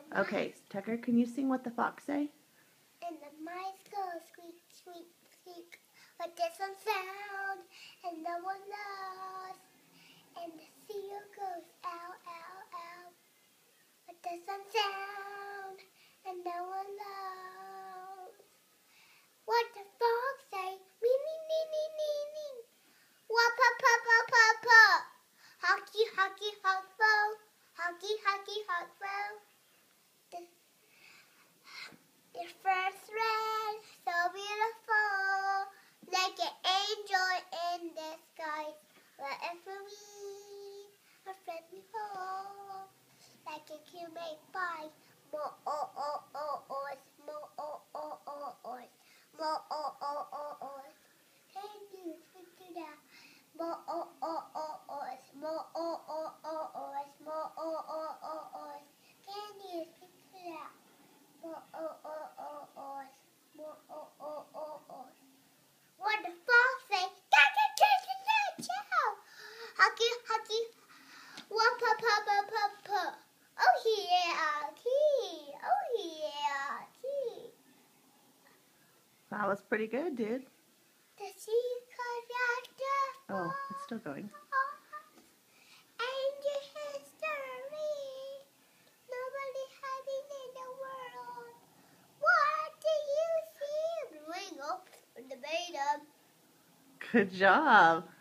Okay, Tucker, can you sing what the fox say? And the mice go squeak, squeak, squeak, but there's some sound, and no one knows. And the seal goes ow, ow, ow, but there's some sound, and no one knows. What the fox say? Me, me, me, me, me, me. Wah, pa, pa, pa, pa, pa. Hockey, hockey, hot row. Hockey, hockey, hot row. The first red, so beautiful, like an angel in the sky. Wherever we are friendly home, like a cute made by more more more. Can you figure that? More more more. Can you figure that? What the fox say? Hockey, hockey, wah, pa, pa, pa, pa, pa. Oh yeah, key. Oh yeah, key. That was pretty good, dude. The sea conductor. Oh, it's still going. Good job.